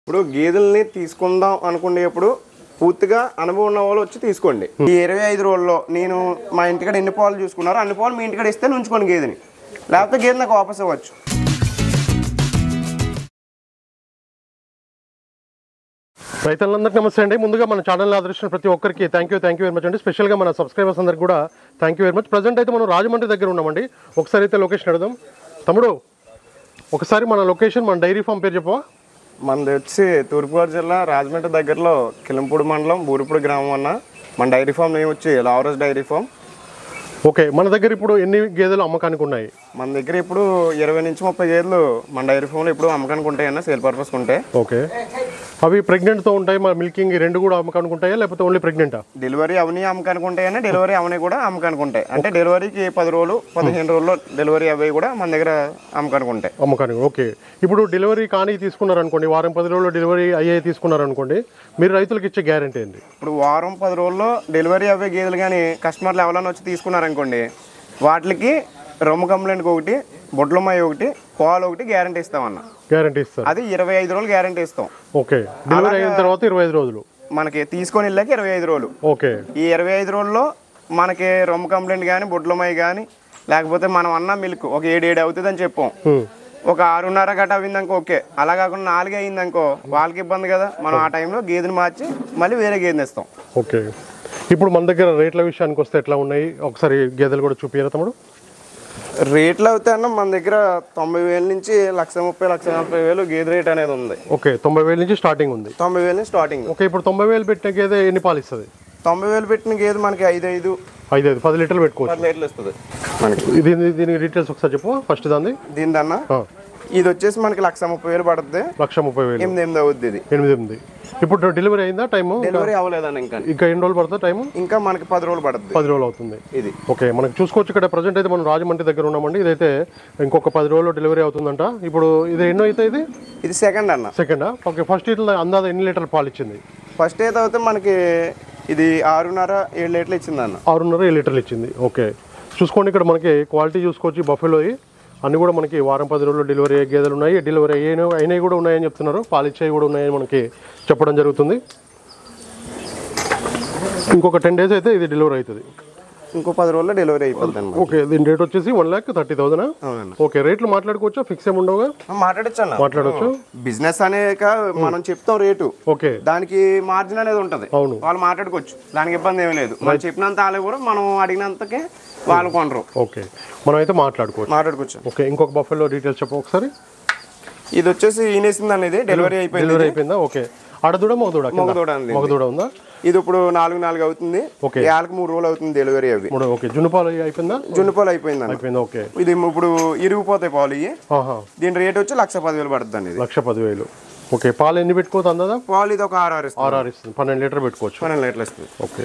ఇప్పుడు గేదెల్ని తీసుకుందాం అనుకునేప్పుడు పూర్తిగా అనుభవం ఉన్న వాళ్ళు వచ్చి తీసుకోండి. ఈ 25 రోజుల్లో నేను మా ఇంటికాడ ఎన్ని పాలు చూసుకున్నారో అన్ని పాలు మీ ఇంటికాడ ఇస్తే ఉంచుకోండి గేదెని, లేకపోతే గేదె నాకు వాపస్ ఇవ్వచ్చు. రైతులందరికీ నమస్తే అండి. ముందుగా మన ఛానల్ ఆదరించిన ప్రతి ఒక్కరికి థ్యాంక్ యూ వెరీ మచ్ అండి. స్పెషల్గా మన సబ్స్క్రైబర్స్ అందరికి కూడా thank you very much. Present అయితే మనం రాజమండ్రి దగ్గర ఉన్నామండి. ఒకసారి అయితే లొకేషన్ అడుగుదాం. తమ్ముడు, ఒకసారి మన లొకేషన్, మన డైరీ ఫామ్ పేరు చెప్పవా? మనది వచ్చి తూర్పుగోదావరి జిల్లా రాజమండ్రి దగ్గరలో కిలంపూడి మండలం బూరిపూడి గ్రామం అన్న. మన డైరీ ఫామ్ నేమ్ వచ్చి లావరస్ డైరీ ఫామ్. ఓకే, మన దగ్గర ఇప్పుడు ఎన్ని గేదెలు అమ్మకానికి ఉన్నాయి? మన దగ్గర ఇప్పుడు 20 నుంచి 30 గేదెలు మన డైరీ ఫామ్లో ఇప్పుడు అమ్మకానికి ఉంటాయన్న, సేల్ పర్పస్కి ఉంటాయి. ఓకే, అవి ప్రెగ్నెంట్తో ఉంటాయి, మన మిల్కింగ్ రెండు కూడా అమ్మకానికి ఉంటాయా లేకపోతే ఓన్లీ ప్రెగ్నెంటా? డెలివరీ అవని అమ్మకానికి ఉంటాయని, డెలివరీ అవని కూడా అమ్మకానికి ఉంటాయి. అంటే డెలివరీకి 10 రోజులు 15 రోజుల్లో డెలివరీ అవి కూడా మన దగ్గర అమ్మకానికి ఉంటాయి. అమ్మకానికి. ఓకే, ఇప్పుడు డెలివరీ కానీ తీసుకున్నారనుకోండి, వారం 10 రోజుల్లో డెలివరీ అయ్యే తీసుకున్నారనుకోండి, మీరు రైతులకు ఇచ్చే గ్యారంటీ ఏంటి? ఇప్పుడు వారం 10 రోజుల్లో డెలివరీ అవే గేదెలు కానీ కస్టమర్లు ఎవరైనా వచ్చి తీసుకున్నారనుకోండి, వాటికి రొమ్ము కంప్లైంట్కి ఒకటి, బొడ్లమ్మాయి ఒకటి, పాలు ఒకటి గ్యారంటీ ఇస్తామన్న. గ్యారంటీ ఇస్తారు. అది 25 రోజులు గ్యారంటీ ఇస్తాం. ఓకే, డెలివరీ అయిన తర్వాత 25 రోజులు, మనకి తీసుకొని వెళ్ళాక 25 రోజులు. ఓకే, ఈ 25 రోజుల్లో మనకి రొమ్ము కంప్లైంట్ కానీ, బొడ్లమ్మాయి కానీ, లేకపోతే మనం అన్న మిల్క్ ఒక 7 అవుతుంది అని చెప్పాం, ఒక 6:30 గట్ట అయిందనుకో ఓకే. అలా కాకుండా 4 అయిందనుకో వాళ్ళకి ఇబ్బంది కదా, మనం ఆ టైంలో గేదెని మార్చి మళ్ళీ వేరే గేదెని ఇస్తాం. ఓకే, ఇప్పుడు మన దగ్గర రేట్ల విషయానికి వస్తే ఎట్లా ఉన్నాయి? ఒకసారి గేదెలు కూడా చూపించారా తమ్ముడు? రేట్లు అయితే అన్న మన దగ్గర 90,000 నుంచి 1,30,000, 1,40,000 గేదె రేట్ అనేది ఉంది. ఓకే, 90,000 నుంచి స్టార్టింగ్ ఉంది. 90,000 నుంచి స్టార్టింగ్. ఓకే, ఇప్పుడు 90,000 పెట్టిన గేదె ఎన్ని పాలు ఇస్తుంది? 90,000 పెట్టిన గేదె మనకి 10 లీటర్లు పెట్టుకోవచ్చు. 10 లీటర్లు ఇస్తుంది మనకి. దీని డీటెయిల్స్ ఒకసారి చెప్పు. ఫస్ట్ దాన్ని దీనిదన్న ఇది వచ్చేసి మనకి 1,30,000 పడుతుంది. 1,30,000 8 అవుద్ది. ఇది 8. ఇప్పుడు డెలివరీ అయిందా? టైము డెలివరీ అవ్వలేదన్న. ఇంకా ఎన్ని రోజులు పడుతుంది టైము? ఇంకా మనకి 10 రోజులు పడుతుంది. 10 రోజులు అవుతుంది ఇది. ఓకే, మనకి చూసుకోవచ్చు. ఇక్కడ ప్రజెంట్ అయితే మనం రాజమండ్రి దగ్గర ఉన్నామండి. ఇదైతే ఇంకొక 10 రోజుల్లో డెలివరీ అవుతుందంట. ఇప్పుడు ఇది ఎన్నో అయితే ఇది సెకండ్ అన్న. సెకండా? ఓకే, ఫస్ట్ ఇట్లా అందాజ ఎన్ని లీటర్లు పాలు ఇచ్చింది? ఫస్ట్ అయితే అయితే మనకి ఇది 6.5-7 లీటర్లు ఇచ్చింది అన్న. 6.5-7 లీటర్లు ఇచ్చింది. ఓకే, చూసుకోండి. ఇక్కడ మనకి క్వాలిటీ చూసుకోవచ్చు. బఫెలో అన్నీ కూడా మనకి వారం 10 రోజుల్లో డెలివరీ అయ్యే గేదెలు ఉన్నాయి, డెలివరీ అయినవి కూడా ఉన్నాయని చెప్తున్నారు, పాలిచ్చేవి కూడా ఉన్నాయని మనకి చెప్పడం జరుగుతుంది. ఇంకొక 10 days అయితే ఇది డెలివరీ అవుతుంది. ఇంకో 10 రోజుల్లో డెలివరీ అయిపోతుంది అన్న. ఓకే, దీని రేట్ వచ్చేసి 1,30,000. ఓకే, రేట్లు మాట్లాడుకోవచ్చా? ఫిక్స్ ఏమి ఉండవుగా? మాట్లాడచ్చు. బిజినెస్ అనేక మనం చెప్తాం రేటు. ఓకే, దానికి మార్జిన్ అనేది ఉంటది. అవును, వాళ్ళు మాట్లాడుకోవచ్చు, దానికి ఇబ్బంది ఏమీ లేదు. మనం చెప్పినంత వాళ్ళే కూడా మనం అడిగినంతకే వాళ్ళు కొనరు. ఓకే, మనం అయితే మాట్లాడుకోవచ్చు. ఓకే, ఇంకొక బఫెలో డీటెయిల్స్ చెప్పు ఒకసారి. ఇది వచ్చేసి ఈనేసింది అనేది డెలివరీ అయిపోయిందా? ఓకే, ఆడదూడ మగదూడ ఉందా? ఇది ఇప్పుడు 4 అవుతుంది. ఓకే, 3 రోజులు అవుతుంది డెలివరీ అవి. ఓకే, జున్నుపాలు అయిపోయిందా? జున్నుపాలు అయిపోయింది. ఓకే, ఇది ఇప్పుడు ఇరిగిపోతాయి పాలు. దీని రేట్ వచ్చి 1,10,000 పడుతుంది అండి. 1,10,000. ఓకే, పాలు ఎన్ని పెట్టుకోవచ్చు అందా? పాలు ఇది ఒక 6 ఇస్తుంది. 12 లీటర్ పెట్టుకోవచ్చు. 12 లీటర్లు ఇస్తుంది. ఓకే,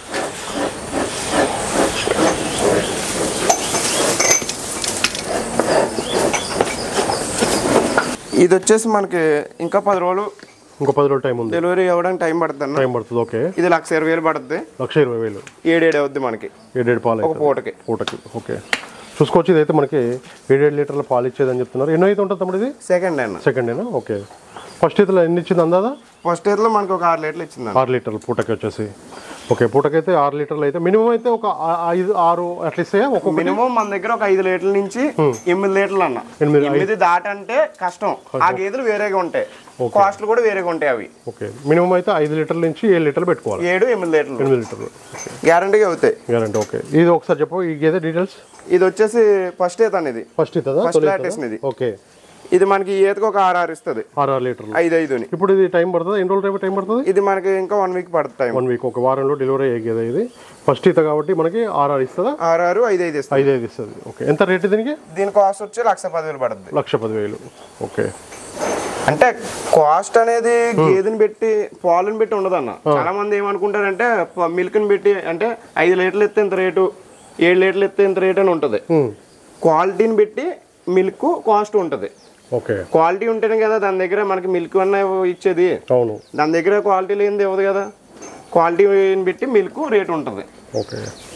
ఇది వచ్చేసి మనకి ఇంకా 10 రోజులు, ఇంకో 10 రోజులు టైం ఉంది. డెలివరీ అవ్వడానికి టైం పడుతుంది. ఓకే, ఇది 1,20,000 పడుతుంది. 1,20,000. 7 అవుద్ది మనకి. 7 పాలు ఒక పూటకి. ఓకే, చూసుకోవచ్చు. ఇదైతే మనకి 7 లీటర్ల పాలు ఇచ్చేదని చెప్తున్నారు. ఎన్నో అయితే ఉంటుంది తమ్ముడు? ఇది సెకండేనా? ఓకే, ఫస్ట్ ఇతలో ఎన్ని ఇచ్చింది అందాదా? ఫస్ట్ ఇయర్లో మనకి ఒక 6 లీటర్లు ఇచ్చింది. 6 లీటర్లు పూటకి వచ్చేసి. ఓకే, పూటకైతే 6 లీటర్లు అయితే మినిమం అయితే ఒక 5-6 అట్లా ఇస్తాయా? ఒక మినిమం మన దగ్గర ఒక 5 లీటర్ల నుంచి 8 లీటర్లు అన్న. 8 దాటంటే కష్టం. ఆ గేదెలు వేరేగా ఉంటాయి, కాస్ట్లు కూడా వేరేగా ఉంటాయి అవి. ఓకే, మినిమం అయితే 5 లీటర్ల నుంచి 7 లీటర్లు పెట్టుకోవాలి. 7-8 లీటర్లు గ్యారంటీగా అవుతాయి. గ్యారంటీ. ఓకే, ఇది ఒకసారి చెప్పు ఈ గేదె డీటెయిల్స్. ఇది వచ్చేసి ఫస్ట్ ఈత అనేది. ఫస్ట్ ఇది. ఓకే, ఇది మనకి ఈతకు ఒక 6 ఇస్తుంది. 6 లీటర్లు. 5 ఇప్పుడు ఇది టైం పడుతుంది? ఎన్ని రోజులు టైం పడుతుంది? ఇది మనకి ఇంకా 1 వీక్ పడుతుంది. 1 వీక్, ఒక వారంలో డెలివరీ అయ్యే గేదె ఇది. ఫస్ట్ ఈత కాబట్టి మనకి 6 ఇస్తుందా? 5 ఇస్తుంది. ఓకే, ఎంత రేట్ దీనికి? దీని కాస్ట్ వచ్చి 1,10,000 పడుతుంది. 1,10,000. ఓకే, అంటే కాస్ట్ అనేది గేదెని పెట్టి పాలను పెట్టి ఉండదన్న. చాలా మంది ఏమనుకుంటారంటే మిల్క్ ని పెట్టి, అంటే 5 లీటర్లు ఎత్తే ఇంత రేటు, 7 లీటర్లు ఎత్తే ఇంత రేట్ అని ఉంటుంది. క్వాలిటీని పెట్టి మిల్క్ కాస్ట్ ఉంటుంది. ఓకే, క్వాలిటీ ఉంటేనే కదా దాని దగ్గర మనకి మిల్క్ అన్న ఇచ్చేది. అవును, దాని దగ్గర క్వాలిటీ లేనిది ఇవ్వదు కదా. క్వాలిటీని పెట్టి మిల్క్ రేట్ ఉంటుంది. ఓకే,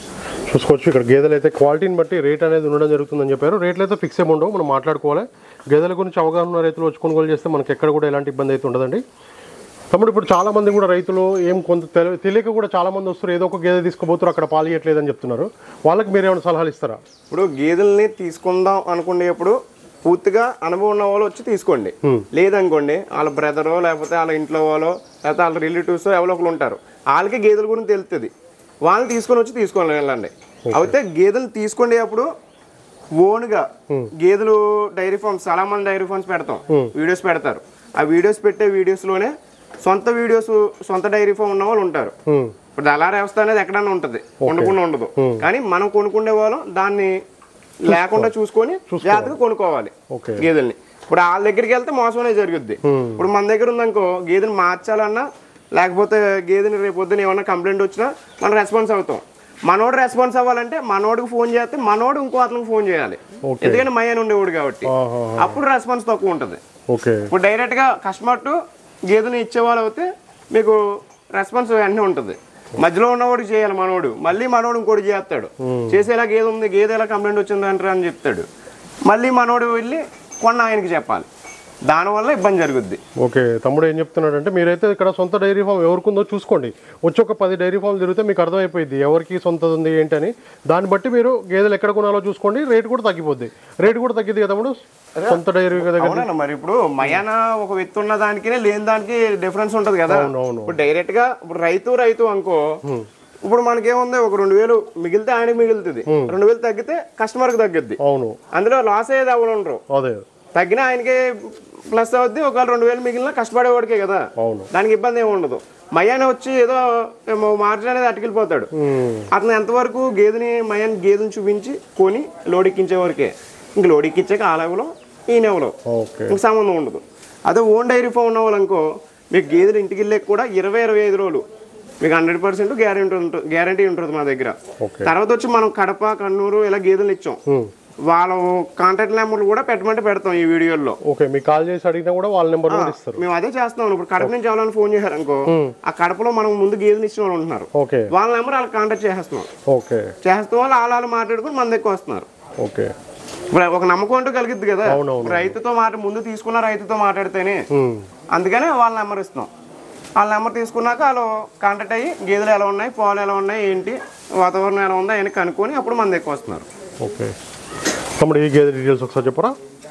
చూసుకోవచ్చు. ఇక్కడ గేదెలు అయితే క్వాలిటీని బట్టి రేట్ అనేది ఉండడం జరుగుతుందని చెప్పారు. రేట్లు అయితే ఫిక్స్ ఏమి ఉండవు, మనం మాట్లాడుకోవాలి. గేదెల గురించి అవగాహన ఉన్న రైతులు వచ్చి కొనుగోలు చేస్తే మనకి ఎక్కడ కూడా ఎలాంటి ఇబ్బంది అయితే ఉండదండి. తమ్ముడు ఇప్పుడు చాలా మంది కూడా రైతులు ఏం కొంత తెలియక కూడా చాలా మంది వస్తారు, ఏదో ఒక గేదె తీసుకుపోతారు, అక్కడ పాలు ఇవ్వట్లేదని చెప్తున్నారు. వాళ్ళకి మీరు ఏమైనా సలహాలు ఇస్తారా? ఇప్పుడు గేదెల్ని తీసుకుందాం అనుకునేప్పుడు పూర్తిగా అనుభవం ఉన్న వాళ్ళు వచ్చి తీసుకోండి. లేదనుకోండి వాళ్ళ బ్రదరో లేకపోతే వాళ్ళ ఇంట్లో వాళ్ళో లేకపోతే వాళ్ళ రిలేటివ్స్ ఎవరో ఒకరు ఉంటారు, వాళ్ళకి గేదెల గురించి తెలుస్తుంది, వాళ్ళని తీసుకొని వచ్చి తీసుకొని వెళ్ళండి. అయితే గేదెలు తీసుకునేటప్పుడు ఓన్గా గేదెలు డైరీ ఫార్మ్స్, చాలా మంది డైరీ ఫార్మ్స్ పెడతాం, వీడియోస్ పెడతారు. ఆ వీడియోస్ పెట్టే వీడియోస్లోనే సొంత డైరీ ఫామ్ ఉన్న వాళ్ళు ఉంటారు. ఇప్పుడు దళారీ వ్యవస్థ అనేది ఎక్కడన్నా ఉంటుంది, ఉండకుండా ఉండదు. కానీ మనం కొనుక్కునే వాళ్ళం దాన్ని లేకుండా చూసుకొని జాగ్రత్తగా కొనుక్కోవాలి గేదెల్ని. ఇప్పుడు వాళ్ళ దగ్గరికి వెళ్తే మోసం అనేది జరుగుద్ది. ఇప్పుడు మన దగ్గర ఉందనుకో, గేదెని మార్చాలన్నా లేకపోతే గేదెని రేపు పొద్దున ఏమన్నా కంప్లైంట్ వచ్చినా మనం రెస్పాన్స్ అవుతాం. మనోడు రెస్పాన్స్ అవ్వాలంటే మనోడికి ఫోన్ చేస్తే మనోడు ఇంకో అతనికి ఫోన్ చేయాలి, ఎందుకంటే మయ్యని ఉండేవాడు కాబట్టి. అప్పుడు రెస్పాన్స్ తక్కువ ఉంటుంది. ఇప్పుడు డైరెక్ట్గా కస్టమర్ టు గేదెని ఇచ్చేవాళ్ళు అయితే మీకు రెస్పాన్స్ వెంటనే ఉంటుంది. మధ్యలో ఉన్నవాడికి చేయాలి మనోడు, మళ్ళీ మనోడు ఇంకోటి చేస్తాడు, చేసేలా గేదె ఉంది, గేదె ఎలా కంప్లైంట్ వచ్చింది అంటారు అని చెప్తాడు, మళ్ళీ మనోడు వెళ్ళి కొన్న ఆయనకి చెప్పాలి, దానివల్ల ఇబ్బంది జరుగుద్ది. ఓకే, తమ్ముడు ఏం చెప్తున్నాడు అంటే మీరైతే ఇక్కడ సొంత డైరీ ఫామ్ ఎవరికుందో చూసుకోండి, వచ్చి ఒక 10 డైరీ ఫామ్లు తిరిగితే మీకు అర్థమైపోయింది ఎవరికి సొంతది ఉంది ఏంటని. దాన్ని బట్టి మీరు గేదెలు ఎక్కడ కొనాలో చూసుకోండి, రేటు కూడా తగ్గిపోద్ది. రేటు కూడా తగ్గిద్ది కదా తమ్ముడు సొంత డైరీ కదా. మరి ఇప్పుడు మయాన ఒక వ్యక్తి ఉన్న దానికి లేని దానికి డిఫరెన్స్ ఉంటది కదా. ఇప్పుడు డైరెక్ట్ గా ఇప్పుడు రైతు అనుకో, ఇప్పుడు మనకేముంది, ఒక 2000 మిగిలితే ఆయనకి మిగులుతుంది, 2000 తగ్గితే కస్టమర్ కి తగ్గిద్ది. అవును, అందులో లాస్ అయ్యేది ఎవరు ఉండరు, తగ్గిన ఆయనకి ప్లస్ అవుద్ది. ఒకవేళ 2000 మిగిలిన కష్టపడేవాడికే కదా, దానికి ఇబ్బంది ఏమి ఉండదు. మయాన వచ్చి ఏదో మార్జిన్ అనేది అటుకెళ్ళిపోతాడు. అతను ఎంతవరకు గేదెని చూపించి కొని లోడ్ ఎక్కించే వరకే, ఇంక లోడ్ ఎక్కించాక ఆ లెవెలో ఈ లెవెలో ఇంక సంబంధం ఉండదు. అదే ఓన్ డైరీ ఫామ్ ఉన్న వాళ్ళు అనుకో, మీకు గేదెలు ఇంటికి వెళ్ళాక కూడా 20-25 రోజులు మీకు 100% గ్యారంటీ ఉంటుంది మా దగ్గర. తర్వాత వచ్చి మనం కడప, కన్నూరు ఇలా గేదెలు ఇచ్చాం, వాళ్ళ కాంటాక్ట్ నెంబర్లు కూడా పెట్టమంటే పెడతాం ఈ వీడియోలో. ఓకే, మీకు కాల్ చేసి అడిగినా కూడా వాళ్ళ నెంబర్ ఇస్తారు. మేము అదే చేస్తున్నాం. ఇప్పుడు కడప నుంచి ఎవరైనా ఫోన్ చేశారు అనుకో, ఆ కడపలో మనం ముందు గేదెలు ఇచ్చిన వాళ్ళు ఉంటున్నారు, వాళ్ళ నెంబర్ వాళ్ళకి కాంటాక్ట్ చేస్తున్నాం. చేస్తాం, వాళ్ళు మాట్లాడుకుని మన దగ్గర వస్తున్నారు. ఓకే, ఇప్పుడు ఒక నమ్మకం అంటూ కలిగిద్ది కదా. రైతుతో ముందు తీసుకున్న రైతుతో మాట్లాడితేనే, అందుకనే వాళ్ళ నెంబర్ ఇస్తున్నాం. వాళ్ళ నెంబర్ తీసుకున్నాక వాళ్ళు కాంటాక్ట్ అయ్యి గేదెలు ఎలా ఉన్నాయి, పాలు ఎలా ఉన్నాయి, ఏంటి వాతావరణం ఎలా ఉందా అని కనుక్కొని అప్పుడు మన దగ్గర వస్తున్నారు. ఓకే తమ్ముడు, ఈ గేదె డీటెయిల్స్ ఒకసారి చెప్పరా.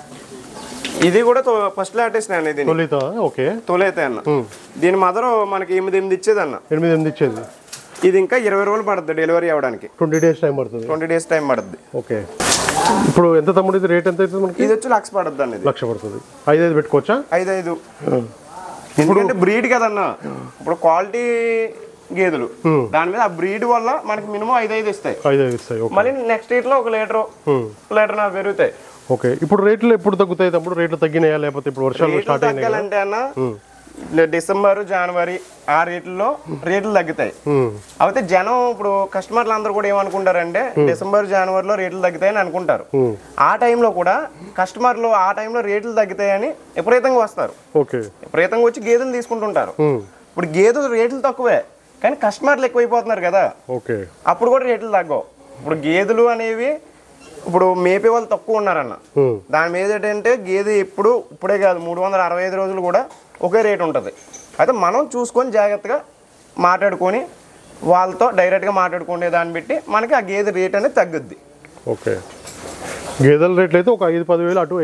ఇది కూడా ఫస్ట్ లేటెస్ట్ అండి, తొలైతే అన్న. దీని మదర్ మనకి 8 ఇచ్చేది అన్న, 8 ఇచ్చేది. ఇది ఇంకా 20 రోజులు పడుతుంది డెలివరీ అవ్వడానికి, 20 డేస్ టైం పడుతుంది. 20 డేస్ టైం పడుతుంది. ఓకే, ఇప్పుడు ఎంత తమ్ముడు ఇది రేట్ ఎంత అవుతుంది మనకి? ఇది వచ్చి 1,00,000 పడుతుంది అండి. 1,00,000 పడుతుంది. 5 పెట్టుకోవచ్చా? 5 ఎందుకంటే బ్రీడ్ కదన్నా, ఇప్పుడు క్వాలిటీ గేదెలు దాని మీద ఆ బ్రీడ్ వల్ల మనకి మినిమం 5 ఇస్తాయి. మళ్ళీ నెక్స్ట్ ఇయర్ లో 1 లీటర్ పెరుగుతాయి. ఓకే, ఇప్పుడు రేట్లు ఎప్పుడు తగ్గుతాయి తమ్ముడు? రేట్లు తగ్గినాయా లేకపోతే ఇప్పుడు వర్షాలు స్టార్ట్ తగ్గాలంటే అన్న డిసెంబర్, జనవరి ఆ రేట్లు తగ్గుతాయి. అయితే జనం ఇప్పుడు కస్టమర్లు అందరూ కూడా ఏమనుకుంటారంటే డిసెంబర్, జనవరిలో రేట్లు తగ్గుతాయని అనుకుంటారు. ఆ టైంలో కూడా కస్టమర్లు ఆ టైంలో రేట్లు తగ్గుతాయని విపరీతంగా వస్తారు, విపరీతంగా వచ్చి గేదెలు తీసుకుంటుంటారు. ఇప్పుడు గేదెలు రేట్లు తక్కువే కానీ కస్టమర్లు ఎక్కువైపోతున్నారు కదా, అప్పుడు కూడా రేట్లు తగ్గవు. ఇప్పుడు గేదెలు అనేవి ఇప్పుడు మేపే వాళ్ళు తక్కువ ఉన్నారన్న, దాని మీద ఏంటంటే గేదె ఇప్పుడే కాదు 365 రోజులు కూడా ఒకే రేటు ఉంటుంది. అయితే మనం చూసుకొని జాగ్రత్తగా మాట్లాడుకొని వాళ్ళతో డైరెక్ట్గా మాట్లాడుకునే దాన్ని బట్టి మనకి ఆ గేదె రేట్ అనేది తగ్గుద్ది. ఓకే, గేదెల రేట్లు అయితే ఒక 5-10 వేలు అటు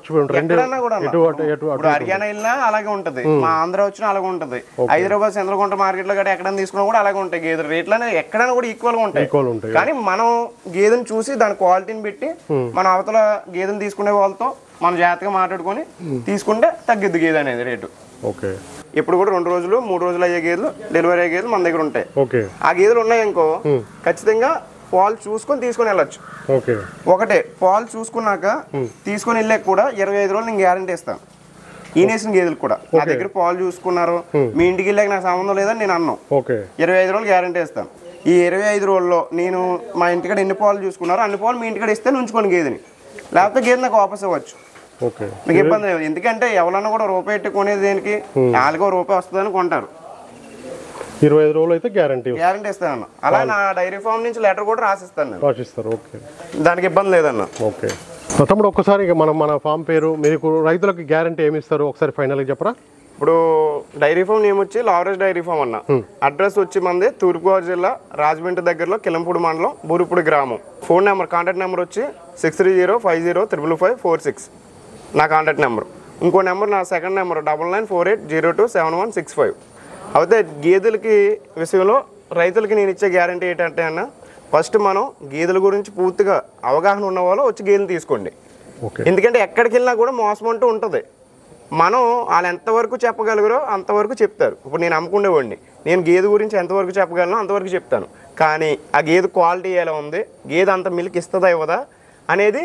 హర్యానా వెళ్ళినా అలాగే ఉంటది, మా ఆంధ్ర వచ్చినా అలాగే ఉంటది, హైదరాబాద్ చంద్రగుంట మార్కెట్ లో ఎక్కడైనా తీసుకున్నా కూడా అలాగే ఉంటాయి. గేదెల రేట్లు అనేది ఎక్కడైనా కూడా ఈక్వల్ గా ఉంటాయి. కానీ మనం గేదెని చూసి దాని క్వాలిటీని పెట్టి మన అవతల గేదెని తీసుకునే వాళ్ళతో మనం జాగ్రత్తగా మాట్లాడుకొని తీసుకుంటే తగ్గిద్ది గేదె అనేది రేటు. ఓకే, ఇప్పుడు కూడా 2 రోజులు 3 రోజులు అయ్యే గేదెలు, డెలివరీ అయ్యే గేదెలు మన దగ్గర ఉంటాయి. ఆ గేదెలు ఉన్నాయనుకో ఖచ్చితంగా పాలు చూసుకొని తీసుకొని వెళ్ళొచ్చు. ఒకటే పాలు చూసుకున్నాక తీసుకొని వెళ్ళాక కూడా 25 రోజులు నేను గ్యారంటీ ఇస్తాను. ఈనేసిన గేదెలు కూడా నా దగ్గర పాలు చూసుకున్నారు, మీ ఇంటికి వెళ్ళాక నాకు సంబంధం లేదని నేను అన్నాను. 25 రోజులు గ్యారంటీ ఇస్తాను. ఈ 25 రోజుల్లో నేను మా ఇంటికాడ ఎన్ని పాలు చూసుకున్నారో అన్ని పాలు మీ ఇంటికాడ ఇస్తే ఉంచుకోండి గేదెని, లేకపోతే గేదె నాకు వాపస్ ఇవ్వచ్చు, మీకు ఇబ్బంది లేదు. ఎందుకంటే ఎవరన్నా కూడా రూపాయి పెట్టి కొనేది దేనికి, 4 రూపాయి వస్తుందని కొంటారు. 25 రోజులు అయితే గ్యారంటీ ఇస్తాను. అలా నా డైరీ ఫామ్ నుంచి లెటర్ కూడా రాసిస్తాను. రాసిస్తారు. ఓకే, దానికి ఇబ్బంది లేదన్న. ఓకే తమ్ముడు, ఒక్కసారి మన ఫామ్ పేరు, మీకు రైతులకు గ్యారంటీ ఏమి ఇస్తారు ఒకసారి ఫైనల్గా చెప్పరా? ఇప్పుడు డైరీ ఫామ్ నేమ్ వచ్చి లావరేజ్ డైరీ ఫామ్ అన్న. అడ్రస్ వచ్చి మంది తూర్పుగోదావరి జిల్లా రాజమండ్రి దగ్గరలో కిలంపూడి మండలం బూరుపూడి గ్రామం. ఫోన్ నెంబర్ కాంటాక్ట్ నెంబర్ వచ్చి 6305055546 నా కాంటాక్ట్ నెంబర్. ఇంకో నెంబర్ నా సెకండ్ నెంబర్ 9948027165. అయితే గేదెలకి విషయంలో రైతులకి నేను ఇచ్చే గ్యారంటీ ఏంటంటే అన్న, ఫస్ట్ మనం గేదెల గురించి పూర్తిగా అవగాహన ఉన్న వాళ్ళు వచ్చి గేదెలు తీసుకోండి. ఎందుకంటే ఎక్కడికి వెళ్ళినా కూడా మోసం అంటూ ఉంటుంది. మనం వాళ్ళు ఎంతవరకు చెప్పగలగరో అంతవరకు చెప్తారు. ఇప్పుడు నేను అమ్ముకునేవాడిని, నేను గేదె గురించి ఎంతవరకు చెప్పగలను అంతవరకు చెప్తాను. కానీ ఆ గేదె క్వాలిటీ ఎలా ఉంది, గేదె అంత మిల్క్ ఇస్తుందా ఇవ్వదా అనేది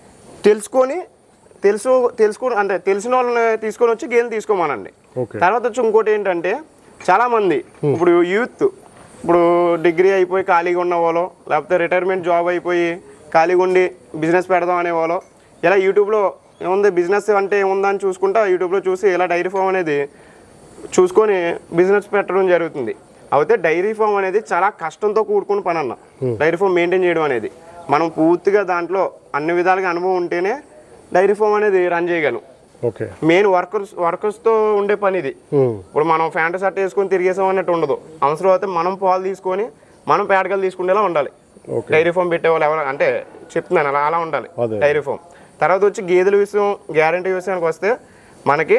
తెలుసుకుని అంటే తెలిసిన వాళ్ళని తీసుకొని వచ్చి గేదెలు తీసుకోమనండి. తర్వాత వచ్చి ఇంకోటి ఏంటంటే, చాలామంది ఇప్పుడు యూత్ ఇప్పుడు డిగ్రీ అయిపోయి ఖాళీగా ఉన్న వాళ్ళు, లేకపోతే రిటైర్మెంట్ జాబ్ అయిపోయి ఖాళీగా ఉండి బిజినెస్ పెడదాం అనేవాళ్ళు, ఇలా యూట్యూబ్లో ఏముంది బిజినెస్ అంటే ఏముందని చూసుకుంటా యూట్యూబ్లో చూసి ఇలా డైరీ ఫామ్ అనేది చూసుకొని బిజినెస్ పెట్టడం జరుగుతుంది. అయితే డైరీ ఫామ్ అనేది చాలా కష్టంతో కూడుకుని పని అన్న. డైరీ ఫామ్ మెయింటైన్ చేయడం అనేది మనం పూర్తిగా దాంట్లో అన్ని విధాలుగా అనుభవం ఉంటేనే డైరీ ఫామ్ అనేది రన్ చేయగలం. మెయిన్ వర్కర్స్తో ఉండే పని ఇది. ఇప్పుడు మనం ప్యాంట్ షర్ట్ వేసుకొని తిరిగేసాం అన్నట్టు ఉండదు. అవసరం అయితే మనం పాలు తీసుకొని మనం పేడకలు తీసుకునేలా ఉండాలి. డైరీ ఫామ్ పెట్టేవాళ్ళు ఎవరు అంటే చెప్తున్నాను, అలా ఉండాలి డైరీ ఫామ్. తర్వాత వచ్చి గేదెల విషయం, గ్యారంటీ విషయానికి వస్తే మనకి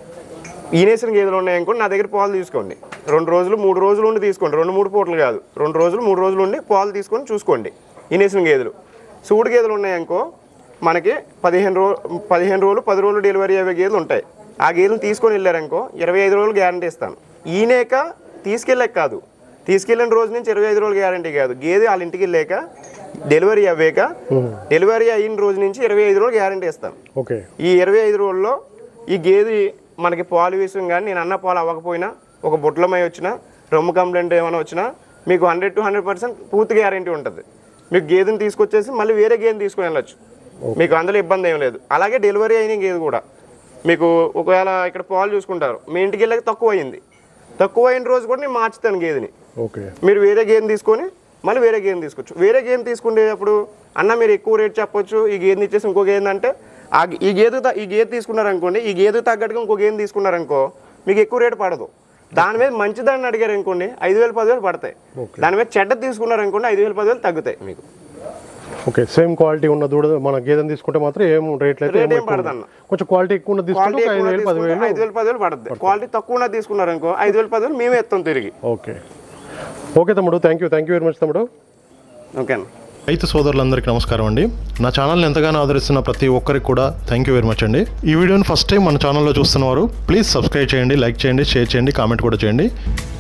ఈనేసిన గేదెలు ఉన్నాయనుకోండి, నా దగ్గర పాలు తీసుకోండి. 2 రోజులు 3 రోజులు ఉండి తీసుకోండి. 2-3 పూటలు కాదు, 2 రోజులు 3 రోజులు ఉండి పాలు తీసుకొని చూసుకోండి. ఈనేసిన గేదెలు, సూడు గేదెలు ఉన్నాయనుకో మనకి 15 రోజులు 10 రోజులు డెలివరీ అయ్యే గేదెలు ఉంటాయి. ఆ గేదెలు తీసుకొని వెళ్ళారనుకో 25 రోజులు గ్యారంటీ ఇస్తాను. ఈనేక తీసుకెళ్ళాక కాదు, తీసుకెళ్ళిన రోజు నుంచి 25 రోజులు గ్యారంటీ కాదు. గేదె వాళ్ళ ఇంటికి వెళ్ళాక డెలివరీ అవ్వాక డెలివరీ అయిన రోజు నుంచి 25 రోజులు గ్యారంటీ ఇస్తాను. ఈ 25 రోజుల్లో ఈ గేదె మనకి పాలు విషయం కానీ నేను అన్న పాలు అవ్వకపోయినా, ఒక బుట్లమై వచ్చినా, రొమ్ము కంప్లైంట్ ఏమైనా వచ్చినా మీకు 100 to 100% పూర్తి గ్యారంటీ ఉంటుంది. మీకు గేదెని తీసుకొచ్చేసి మళ్ళీ వేరే గేదెని తీసుకొని వెళ్ళచ్చు. మీకు అందులో ఇబ్బంది ఏం లేదు. అలాగే డెలివరీ అయిన గేదె కూడా మీకు ఒకవేళ ఇక్కడ పాలు చూసుకుంటారు, మీ ఇంటికి వెళ్ళాక తక్కువ అయిన రోజు కూడా నేను మార్చుతాను గేదెని. మీరు వేరే గేదెని తీసుకొని మళ్ళీ వేరే గేదెని తీసుకోవచ్చు. వేరే గేదెని తీసుకునేటప్పుడు అన్న మీరు ఎక్కువ రేట్ చెప్పొచ్చు, ఈ గేదెని ఇచ్చేసి ఇంకో గేదె అంటే ఈ గేదె తీసుకున్నారనుకోండి, ఈ గేదె తగ్గట్టుగా ఇంకో గేదెని తీసుకున్నారనుకో మీకు ఎక్కువ రేటు పడదు. దాని మీద మంచిదాన్ని అడిగారు అనుకోండి 5,000-10,000 పడతాయి. దాని మీద చెడ్డ తీసుకున్నారనుకోండి 5,000-10,000 తగ్గుతాయి మీకు. సేమ్ క్వాలిటీ ఉన్న దూడ మన గేదెని తీసుకుంటే మాత్రం ఏం రేట్ ఏం పడదన్న. కొంచెం క్వాలిటీ ఎక్కువ ఉన్న 5,000-10,000 పడుతుంది. క్వాలిటీ తక్కువ ఉన్నది తీసుకున్నారనుకో 5,000-10,000 మేమే ఇస్తాం తిరిగి. ఓకే తమ్ముడు, థ్యాంక్ యూ వెరీ మచ్ తమ్ముడు. ఓకే అన్న. రైతు సోదరులందరికీ నమస్కారం అండి. నా ఛానల్ని ఎంతగానో ఆదరిస్తున్న ప్రతి ఒక్కరికి కూడా థ్యాంక్ యూ వెరీ మచ్ అండి. ఈ వీడియోని ఫస్ట్ టైం మన ఛానల్లో చూస్తున్నవారు ప్లీజ్ సబ్స్క్రైబ్ చేయండి, లైక్ చేయండి, షేర్ చేయండి, కామెంట్ కూడా చేయండి.